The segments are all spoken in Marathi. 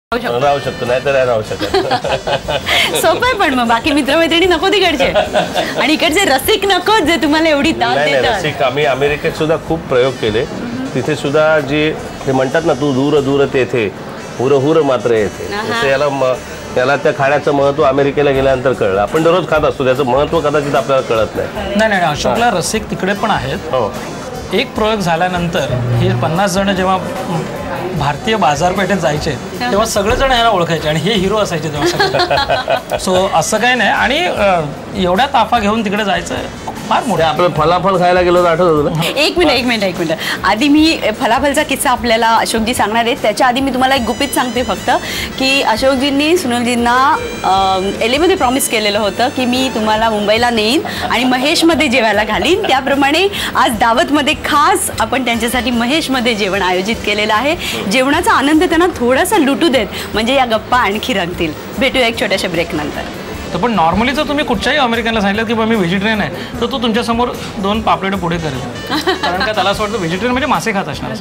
राहू शकतो नाही तर राहू शकत. सोपं आहे पण मग बाकी मित्रमैत्रिणी नको तिकडचे आणि इकडचे रसिक नको जे तुम्हाला एवढी ताण देतात. रसिक आम्ही अमेरिकेत सुद्धा खूप प्रयोग केले. तिथे सुद्धा जे ते म्हणतात ना तू दूर दूर तेथे हुर हुर मात्र येथे, याला त्या खाण्याचं महत्व अमेरिकेला गेल्यानंतर कळलं. आपण दररोज खात असतो, त्याचं महत्व कदाचित आपल्याला कळत नाही. नाही अशोकला रसिक तिकडे पण आहेत. हो, एक प्रयोग झाल्यानंतर हे 50 जण जेव्हा भारतीय बाजारपेठेत जायचे तेव्हा सगळेजण याला ओळखायचे आणि हे हिरो असायचे तेव्हा. सो असं काही नाही आणि एवढ्या ताफा घेऊन तिकडे जायचं फार मोठं. आपण फलाफल खायला गेलो आठवत होतं. एक मिनिट आधी मी फलाफलचा किस्सा आपल्याला अशोकजी सांगणार आहेत. त्याच्या आधी मी तुम्हाला एक गुपित सांगते फक्त की अशोकजींनी सुनीलजींना LA मध्ये प्रॉमिस केलेलं होतं की मी तुम्हाला मुंबईला नेईन आणि महेशमध्ये जेवायला घालीन. त्याप्रमाणे आज दावतमध्ये खास आपण त्यांच्यासाठी महेशमध्ये जेवण आयोजित केलेलं आहे. जेवणाचा आनंद त्यांना थोडासा लुटू देत म्हणजे या गप्पा आणखी रंगतील. भेटूया एक छोट्याशा ब्रेक नंतर. तर पण नॉर्मली जर तुम्ही कुठच्याही अमेरिकनला सांगितलं की मी व्हेजिटेरियन आहे तर तो तुमच्यासमोर 2 पापलेट पुढे करेल. कारण का त्याला असं वाटतं व्हेजिटेरियन म्हणजे मासे खात असणार.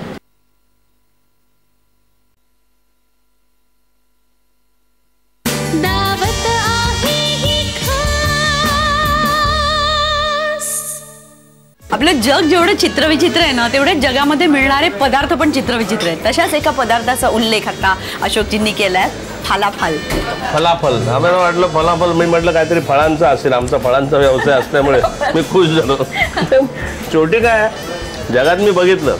आपलं जग जेवढं चित्रविचित्र आहे ना तेवढे जगामध्ये मिळणारे पदार्थ पण चित्रविचित्र आहेत. तशाच एका पदार्थाचा उल्लेख आता अशोकजींनी केलाय, फलाफल. आम्हाला वाटलं फलाफल, मी म्हटलं काहीतरी फळांचं असेल. आमचा फळांचा व्यवसाय असल्यामुळे मी खुश झालो. शेवटी काय जगात मी बघितलं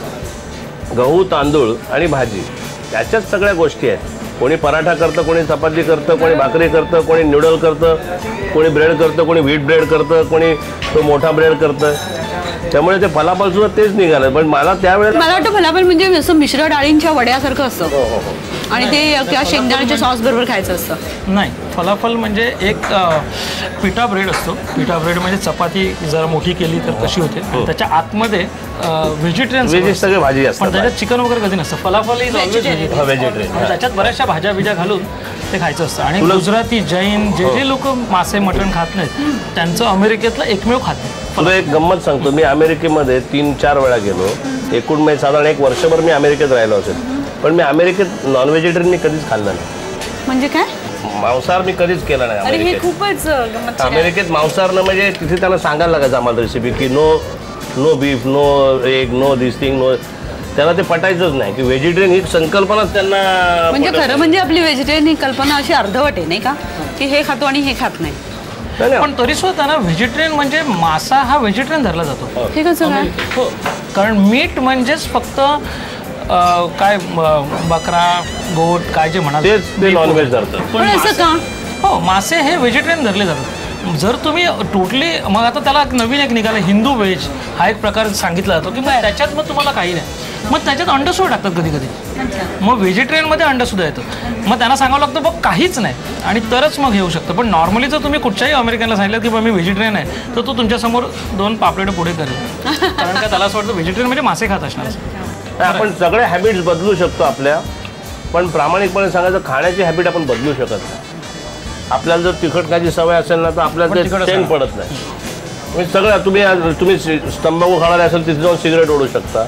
गहू तांदूळ आणि भाजी याच्याच सगळ्या गोष्टी आहेत. कोणी पराठा करतं, कोणी चपाती करतं, कोणी भाकरी करतं, कोणी न्यूडल करतं, कोणी ब्रेड करतं, कोणी व्हीट ब्रेड करतं, कोणी तो मोठा ब्रेड करतं. त्यामुळे ते फलाफल सुद्धा तेच निघालं. पण मला त्यावेळेला मला वाटतं फलाफल म्हणजे असं मिश्र डाळींच्या वड्यासारखं असतं आणि ते किंवा शेंगदाण्याच्या सॉस बरोबर खायचं असतं. नाही, फलाफल म्हणजे एक पिठा ब्रेड असतो. पिठा ब्रेड म्हणजे चपाती जरा मोठी केली तर कशी होते. त्याच्या आतमध्ये व्हेजिटेरियन सगळे भाजी असतात, पण त्याच्यात चिकन वगैरे कधी नसतं. Falafel is always vegetarian. त्याच्यात बऱ्याचशा भाज्या बिज्या घालून ते खायचं असतं. आणि गुजराती, जैन जे लोक मासे मटण खात नाहीत त्यांचं अमेरिकेतलं एकमेव खाते. तुला एक गंमत सांगतो. मी अमेरिकेमध्ये 3-4 वेळा गेलो. एकूण मी साधारण 1 वर्षभर मी अमेरिकेत राहिलो असेल. पण मी अमेरिकेत नॉन व्हेजिटेरियन मी कधीच खाल्लं नाही. म्हणजे काय मांसाहार मी कधीच केला नाही. अरे हे खूपच अमेरिकेत मांसाहार न म्हणजे तिथे त्यांना सांगायला लागायचं आम्हाला रेसिपी की no beef, no egg, no this thing, no. त्यांना ते पटायचंच नाही की व्हेजिटेरियन ही संकल्पनाच त्यांना. म्हणजे खरं म्हणजे आपली व्हेजिटेरियन ही कल्पना अशी अर्धवट आहे नाही का, की हे खातो आणि हे खात नाही. पण तरी सुद्धा ना व्हेजिटेरियन म्हणजे मासा हा व्हेजिटेरियन धरला जातो. हे कसं काय? हो, कारण मीठ म्हणजेच फक्त काय बकरा गोट काय जे म्हणाल ते नॉनव्हेज धरतात. पण असं का? हो, मासे हे व्हेजिटेरियन धरले जातात. जर तुम्ही टोटली मग आता त्याला नवीन एक निघालं हिंदू व्हेज हा एक प्रकार सांगितला जातो की मग त्याच्यात मग तुम्हाला काही नाही. मग त्याच्यात अंड सुद्धा टाकतात कधी कधी. मग व्हेजिटेरियनमध्ये अंड सुद्धा येतं. मग त्यांना सांगावं लागतं बघ काहीच नाही आणि तरच मग घेऊ शकतं. पण नॉर्मली जर तुम्ही कुठच्याही अमेरिकनला सांगितलं की मी व्हेजिटेरियन आहे तर तो तुमच्यासमोर 2 पापलेट पुढे करेल. कारण का त्याला असं वाटतं व्हेजिटेरियन म्हणजे मासे खात असणार. आपण सगळे हॅबिट्स बदलू शकतो आपल्या. पण प्रामाणिकपणे सांगायचं खाण्याची हॅबिट आपण बदलू शकत नाही. आपल्याला जर तिखट खायची सवय असेल ना तर आपल्याला ते चैन पडत नाही. म्हणजे सगळं तुम्ही तंबाखू खाणारे असेल तिथे जाऊन सिगरेट ओढू शकता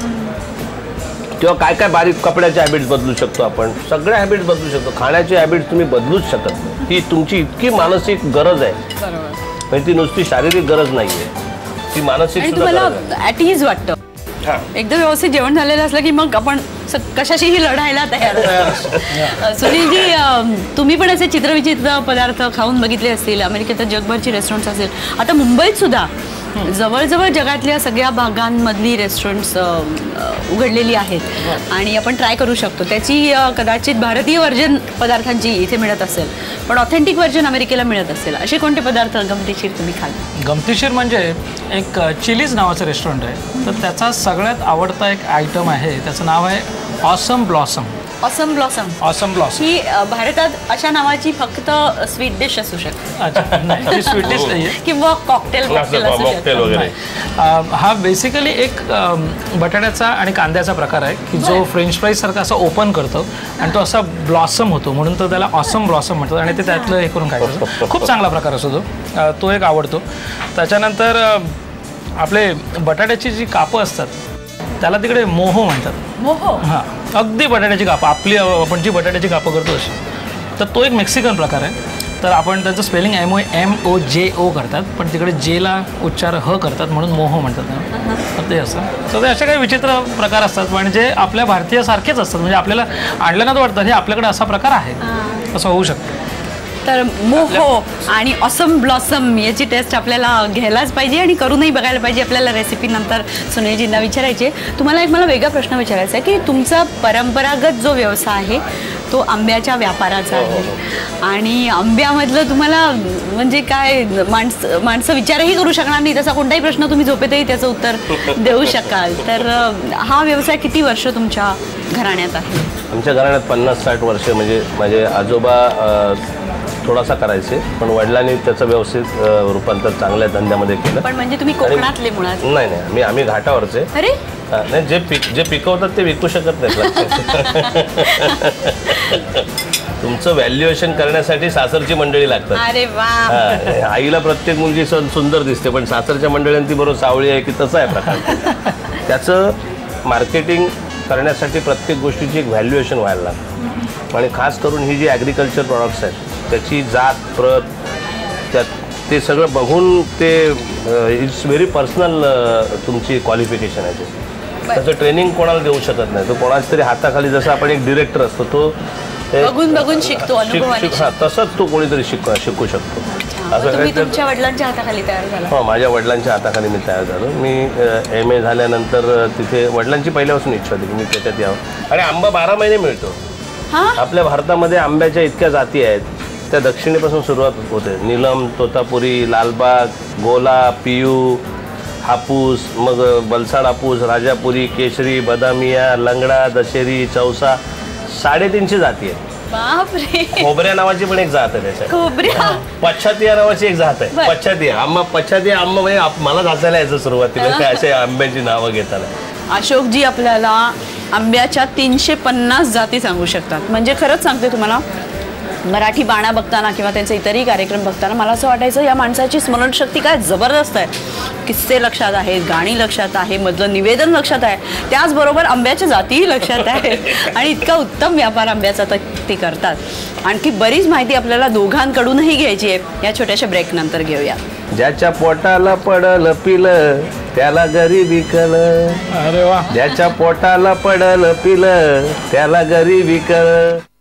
किंवा काय बारीक कपड्याचे हॅबिट्स बदलू शकतो. आपण सगळ्या हॅबिट्स बदलू शकतो. खाण्याची हॅबिट्स तुम्ही बदलूच शकत नाही. ही तुमची इतकी मानसिक गरज आहे. म्हणजे ती नुसती शारीरिक गरज नाही आहे, ती मानसिक सुद्धा गरज आहे. ॲट इज वाटतं एकदम व्यवस्थित जेवण झालेलं असलं की मग आपण कशाशीही लढायला तयार असतो. सुनीलजी, तुम्ही पण असे चित्रविचित्र पदार्थ खाऊन बघितले असतील. अमेरिकेत जगभरची रेस्टॉरंट्स असेल. आता मुंबईत सुद्धा जवळजवळ जगातल्या सगळ्या भागांमधली रेस्टॉरंट्स उघडलेली आहेत आणि आपण ट्राय करू शकतो. त्याची कदाचित भारतीय व्हर्जन पदार्थांची इथे मिळत असेल पण ऑथेंटिक व्हर्जन अमेरिकेला मिळत असेल. असे कोणते पदार्थ गमतीशीर तुम्ही खाल? गमतीशीर म्हणजे एक चिलीज नावाचं रेस्टॉरंट आहे. तर त्याचा सगळ्यात आवडता एक आयटम आहे. त्याचं नाव आहे awesome blossom. Awesome blossom. Awesome blossom ही भारतात अशा नावाची फक्त स्वीट डिश असू शकते. अच्छा, नाही स्वीट डिश नाही किंवा कॉकटेल वगैरे. हा बेसिकली एक बटाट्याचा आणि कांद्याचा प्रकार आहे की जो फ्रेंच फ्राईज सारखा असा ओपन करतो आणि तो असा ब्लॉसम होतो म्हणून तो त्याला ऑसम ब्लॉसम म्हणतात. आणि ते त्यातलं हे करून खायचं खूप चांगला प्रकार असतो तो एक आवडतो. त्याच्यानंतर आपले बटाट्याची जी कापं असतात त्याला तिकडे मोहो म्हणतात. मोहो? हां, अगदी बटाट्याची कापं आपली आपण जी बटाट्याची कापं करतो अशी तर तो एक मेक्सिकन प्रकार आहे. तर आपण त्याचं स्पेलिंग MOJO करतात, पण तिकडे जेला उच्चार ह करतात म्हणून मोहो म्हणतात त्यांना. तर ते असं. तर ते असे काही विचित्र प्रकार असतात, म्हणजे आपल्या भारतीयासारखेच असतात. म्हणजे आपल्याला आणल्यानं वाटतं हे आपल्याकडे असा प्रकार आहे, असं होऊ शकतं. तर मोहो आणि ऑसम ब्लॉसम याची टेस्ट आपल्याला घ्यायलाच पाहिजे आणि करूनही बघायला पाहिजे. आपल्याला रेसिपी नंतर सुनीलजींना विचारायची. तुम्हाला एक मला वेगळा प्रश्न विचारायचा आहे की तुमचा परंपरागत जो व्यवसाय आहे तो आंब्याच्या व्यापाराचा आहे आणि आंब्यामधलं तुम्हाला म्हणजे काय माणसं विचारही करू शकणार नाही, तसा कोणताही प्रश्न तुम्ही झोपेतही त्याचं उत्तर देऊ शकाल. तर हा व्यवसाय किती वर्ष तुमच्या घराण्यात आहे? आमच्या घराण्यात 50-60 वर्ष. म्हणजे माझे आजोबा थोडासा करायचे, पण वडिलांनी त्याचं व्यवस्थित रूपांतर चांगल्या धंद्यामध्ये केलं. पण म्हणजे तुम्ही कोकणातले मुळात? नाही, आम्ही घाटावरचे. अरे नाही, जे पिकवतात ते विकू शकत नाहीत. तुमचं व्हॅल्युएशन करण्यासाठी सासरची मंडळी लागतात. अरे वा. आईला प्रत्येक मुलगी सुंदर दिसते, पण सासरच्या मंडळींची बरोबर सावळी आहे की तसं आहे प्रकार. त्याचं मार्केटिंग करण्यासाठी प्रत्येक गोष्टीची एक व्हॅल्युएशन व्हायला लागतं. आणि खास करून ही जी ॲग्रिकल्चर प्रॉडक्ट्स आहेत त्याची जात प्रत त्यात ते सगळं बघून ते इट्स व्हेरी पर्सनल तुमची क्वालिफिकेशन आहे. त्याचं ट्रेनिंग कोणाला देऊ शकत नाही. तो कोणाच तरी हाताखाली, जसं आपण एक डिरेक्टर असतो तो बघून शिकतो, तसंच तो कोणीतरी शिकू शकतो. असं तुमच्या वडिलांच्या हाताखाली तयार झाला? हो, माझ्या वडिलांच्या हाताखाली मी तयार झालो. मी MA झाल्यानंतर तिथे वडिलांची पहिल्यापासून इच्छा होती की मी त्याच्यात यावं. आणि आंबा 12 महिने मिळतो. आपल्या भारतामध्ये आंब्याच्या इतक्या जाती आहेत, त्या दक्षिणेपासून सुरुवात होते. नीलम, तोतापुरी, लालबाग, गोला, पियू, हापूस, मग बलसाड हापूस, राजापुरी, केशरी, बदामिया, लंगडा, दशेरी, चौसा, 350 जाती आहेत. बापरे. खोबऱ्या नावाची पण एक जात आहे त्याच्यात. खोबऱ्या. पश्चातिया नावाची एक जात आहे. पश्चातिया आंबा म्हणजे मला जाचायला यायचं सुरुवातीला असे आंब्याची नावं घेताना. अशोकजी आपल्याला आंब्याच्या 350 जाती सांगू शकतात. म्हणजे खरंच सांगते तुम्हाला, मराठी बाणा बघताना किंवा त्यांचे इतरही कार्यक्रम बघताना मला असं वाटायचं या माणसाची स्मरणशक्ती काय जबरदस्त आहे. किस्से लक्षात आहेत, गाणी लक्षात आहे, मधलं निवेदन लक्षात आहे, त्याचबरोबर आंब्याच्या जातीही लक्षात आहेत आणि इतका उत्तम व्यापार आंब्याचा ते करतात. आणखी बरीच माहिती आपल्याला दोघांकडूनही घ्यायची आहे. या छोट्याशा ब्रेक नंतर घेऊया. ज्याच्या पोटाला पडलं पिलं त्याला गरीबी कळलं. अरे वा. ज्याच्या पोटाला पडलं पिलं त्याला गरीबी कळलं.